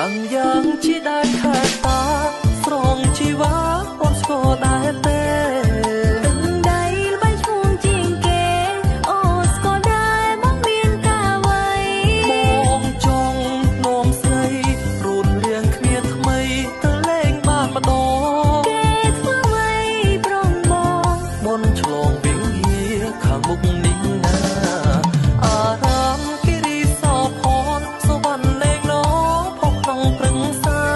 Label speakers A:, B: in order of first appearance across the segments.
A: งยังชีได้แค่ตาสรองชีวาปนสโกได้เต้
B: ตึงได้ใบช่วงจริงเกโอสก็ได้บ้องเมียนกาไว้
A: มองจงนองใสรูดเรียงเคลียทำไมเธอเล่งบ้านมาดอง
B: เกทว่าไว้ปรองมอง
A: บนฉลองเวียงเฮียข้างมุกนิ่งนาอารามกิริสอพรสวรรค์แดงน้อพกน้องปรึงสา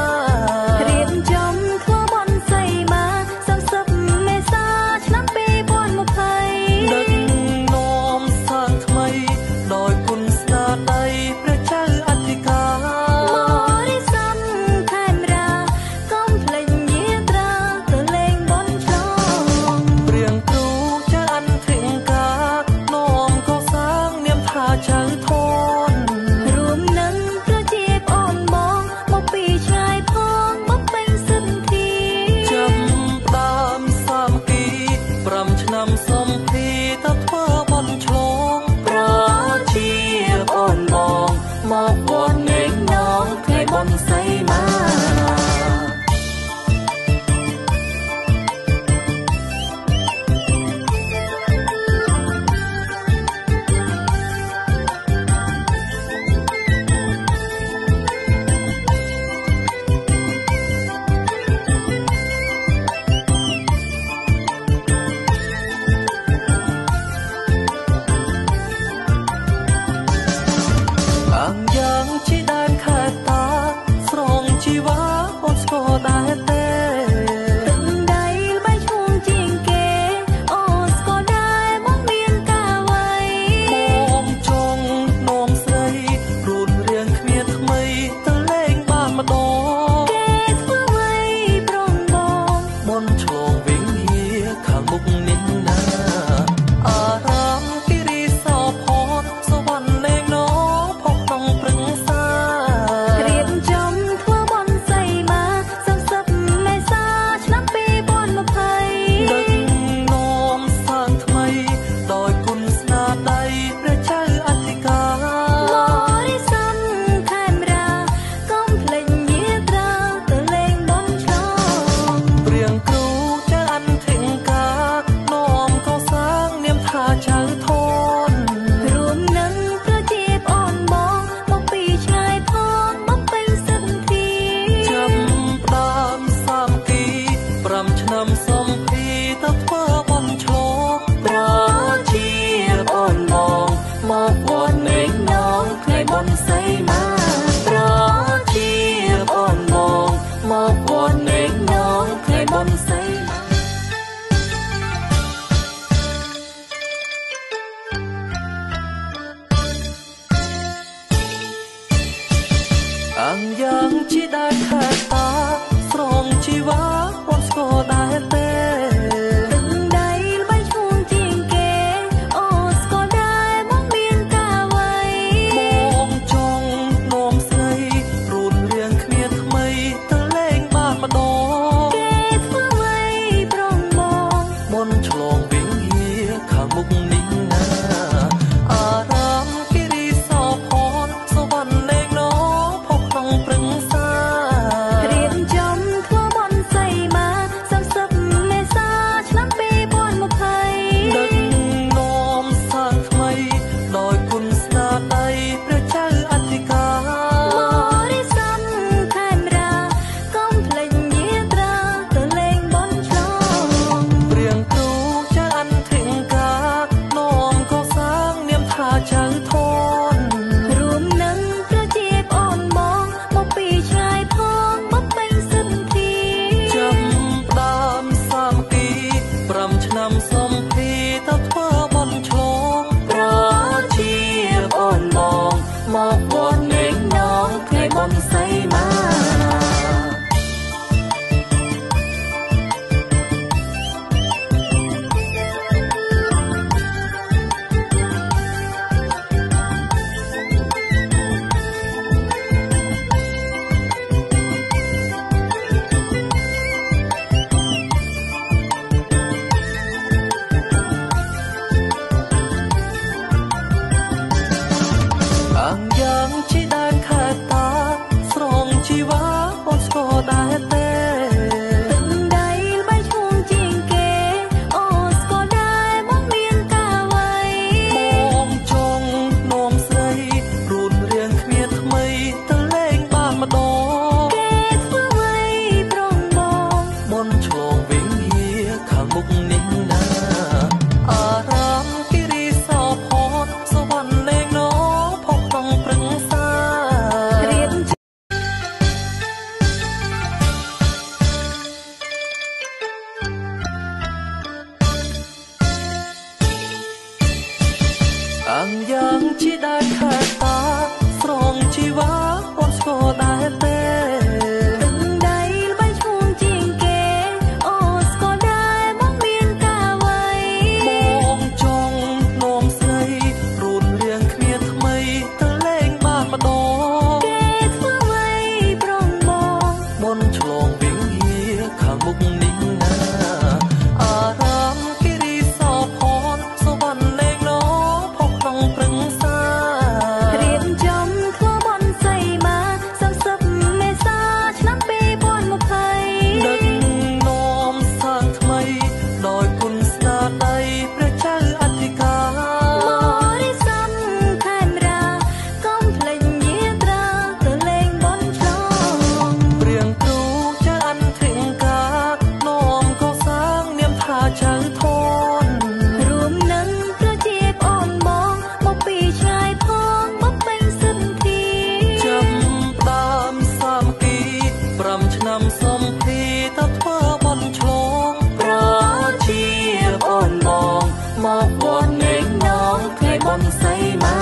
A: អាងយ៉ាងជាដែលខែតាស្រងជីវ៉ាអូនស្គាល់ដែរទេ
B: ទឹកដៃល្បីឈ្មោះជាងគេអូស្គាល់ដែរមកមានកាវៃ
A: បងចង់នោមស្រីរូនរៀងគ្នាថ្មីទៅលេងបានម្ដង
B: គេធ្វើអ្វីប្រងបង
A: បនឆ្លងវិញហៀខាងមុខនេះណាអារម្មណ៍គិរីសោផនសវណ្ណលេងណោផុសក្នុងព្រឹងសា
B: រៀបចំធ្វើបន់ស័យមក30មេសាឆ្នាំ2020
A: ដឹកនាំសាងថ្មីដោយគុណស្នាដៃព្រះចៅអធិការប
B: រិសុទ្ធខេមរាកុំភ្លេចយាត្រាទៅលេងបន់ឆ្លង
A: ព្រៀងគ្រូចៅអធិកានាំកសាងនាមថាចៅធន
B: រួមនឹងប្រជាប្អូនបងមកពីឆ្ងាយផងមកពេញសិទ្ធិ
A: ចាំផ្ដើមសាមគ្គី5ឆ្នាំសំភីទៅធ្វើបន់ឆ្លង
B: ប្រជាប្អូនបងមកវត្តនេកនងថ្ងៃបន់ស័យមក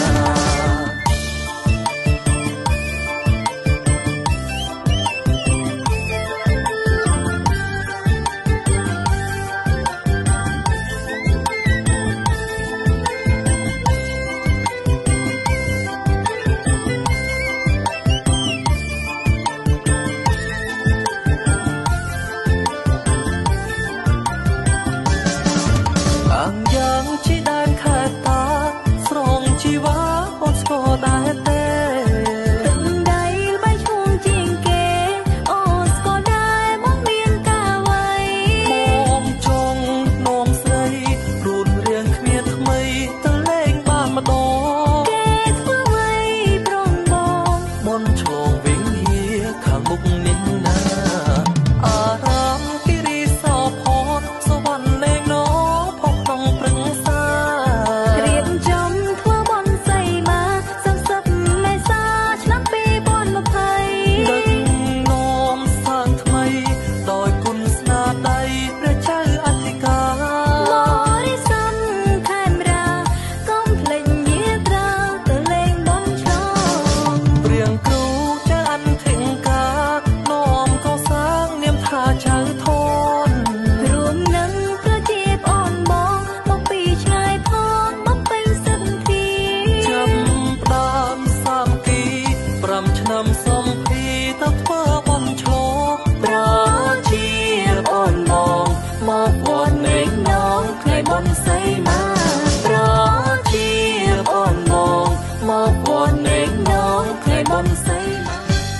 A: អាងយ៉ាងជាដែនខែតាស្រងជីវ៉ាអូនស្គាល់ដែរទេ
B: ទឹកដៃល្បីឈ្មោះជាងគេអូស្គាល់ដែរមកមានកាវៃ
A: បងចង់នោមស្រីរូនរៀងគ្នាថ្មីទៅលេងបានម្ដង
B: គេធ្វើអ្វីប្រងបង
A: បនឆ្លងវិញហៀខាងមុខនេះណាអារម្មណ៍គិរីសោផនសវណ្ណលេងណោផុសក្នុងព្រឹងសា
B: រៀបចំធ្វើបន់ស័យមក30មេសាឆ្នាំ2020
A: ដឹកនាំសាងថ្មីដោយគុណស្នាដៃព្រះចៅអធិការប
B: រិសុទ្ធខេមរាកុំភ្លេចយាត្រាទៅលេងបន់ឆ្លង
A: ព្រៀងគ្រូចៅអធិកានាំកសាងនាមថាចៅធន
B: រួមនឹងប្រជាប្អូនបងមកពីឆ្ងាយផងមកពេញសិទ្ធិ
A: ចាំផ្ដើមសាមគ្គី5ឆ្នាំសំភីទៅធ្វើបន់ឆ្លង
B: ប្រជាប្អូនបងមកវត្តនេកនងថ្ងៃបន់ស័យមកប្រជាប្អូនបងមកវត្តនេកនងថ្ងៃបន់ស័យមក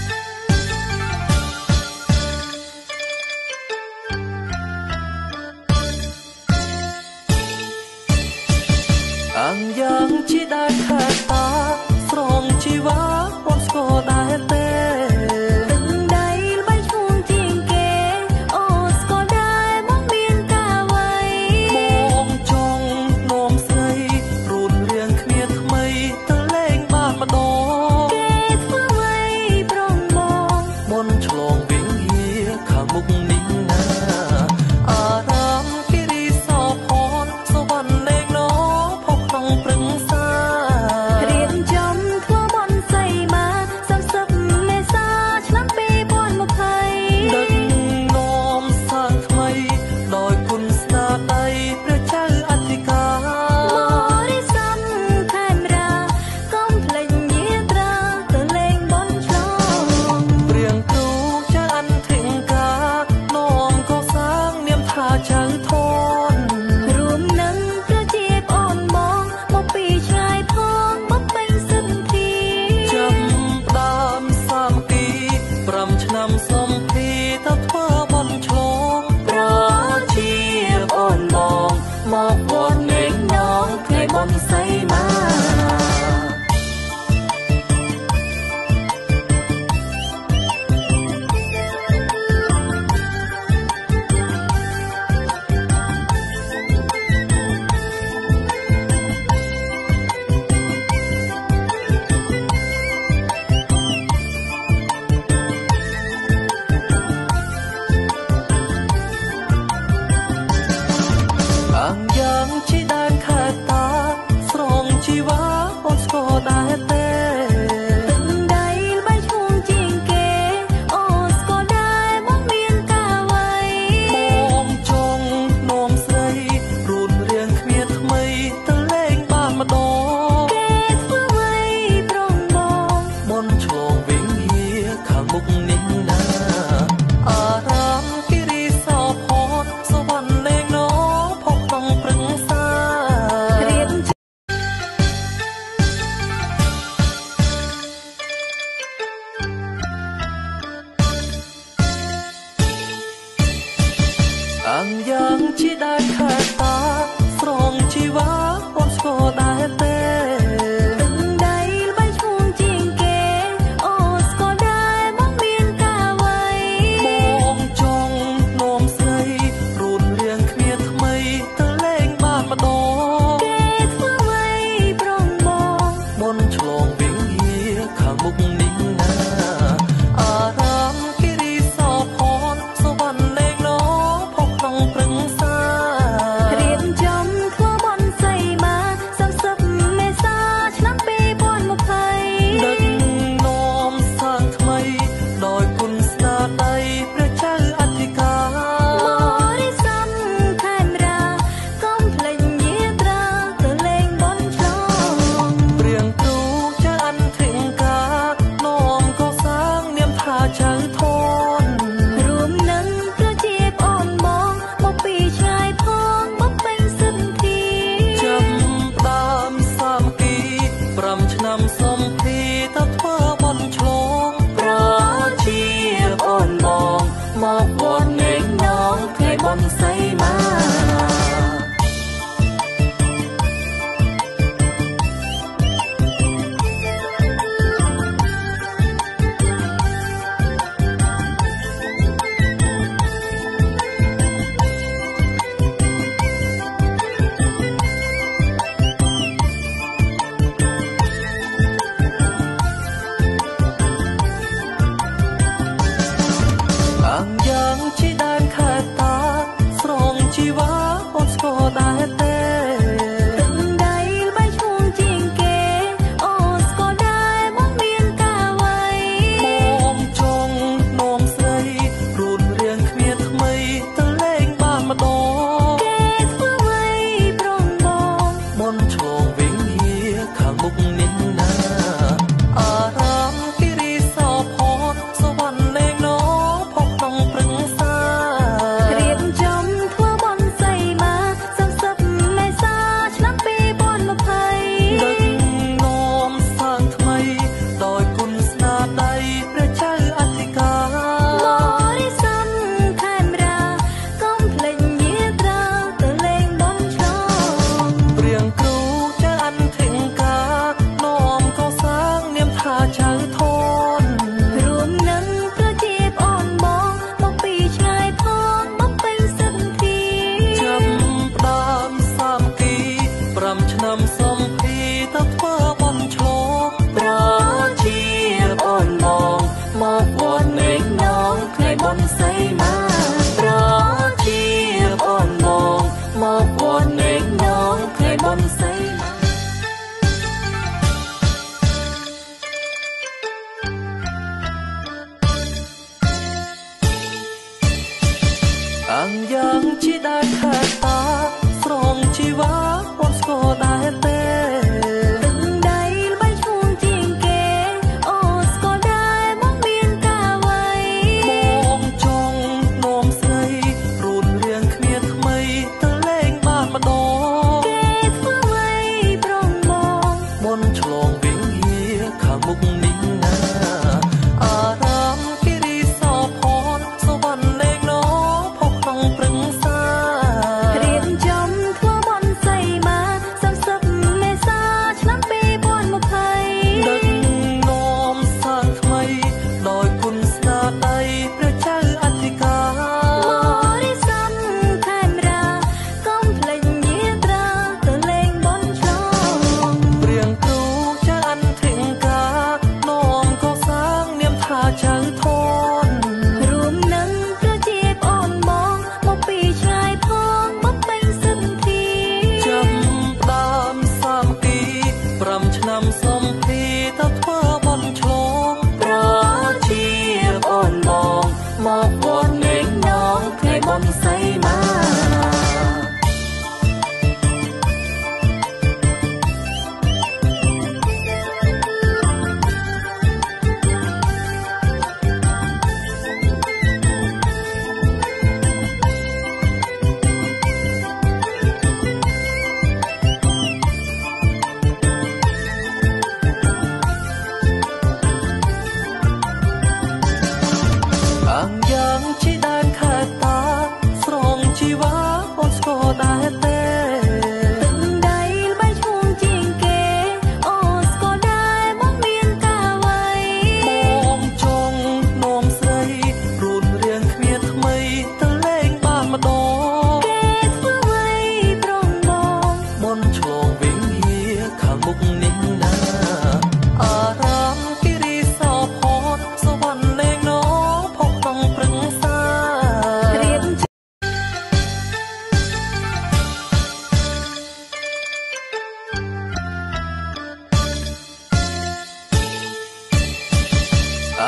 A: អាងយ៉ាងជាដែលខែតាស្រងជីវ៉ាអូនស្គាល់ដែរទេ
B: ទឹកដៃល្បីឈ្មោះជាងគេអូស្គាល់ដែរមកមានកាវៃ
A: បងចង់នោមស្រីរូនរៀងគ្នាថ្មីទៅលេងបានម្ដង
B: គេធ្វើអ្វីប្រងបង
A: បនឆ្លងវិញហៀខាងមុខនេះណាអារម្មណ៍គិរីសោផនសវណ្ណលេងណោផុសក្នុងព្រឹងសា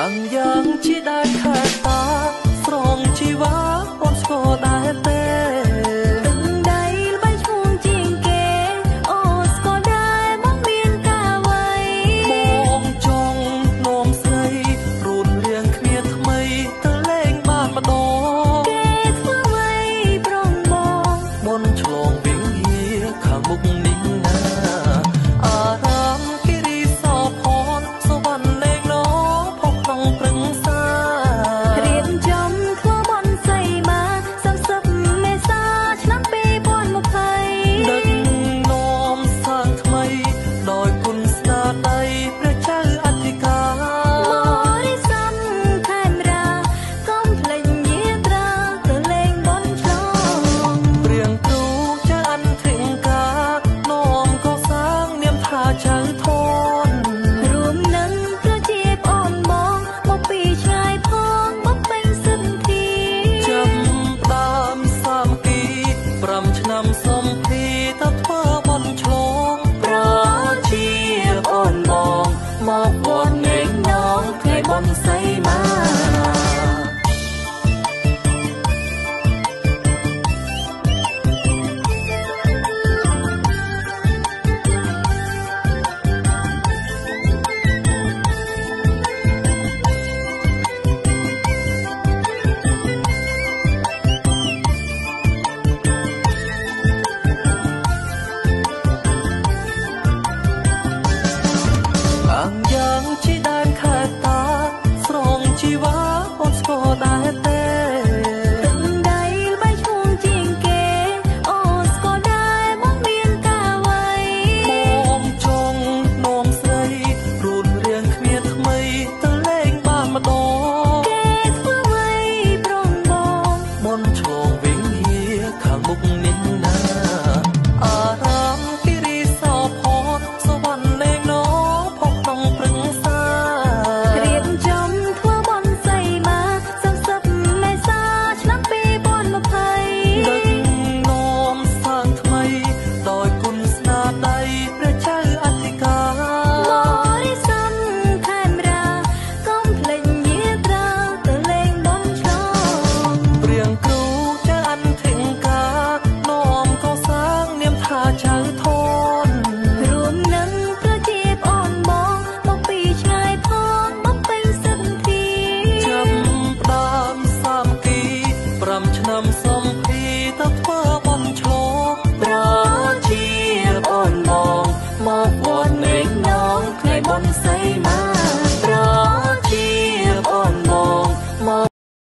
A: างอย่างชี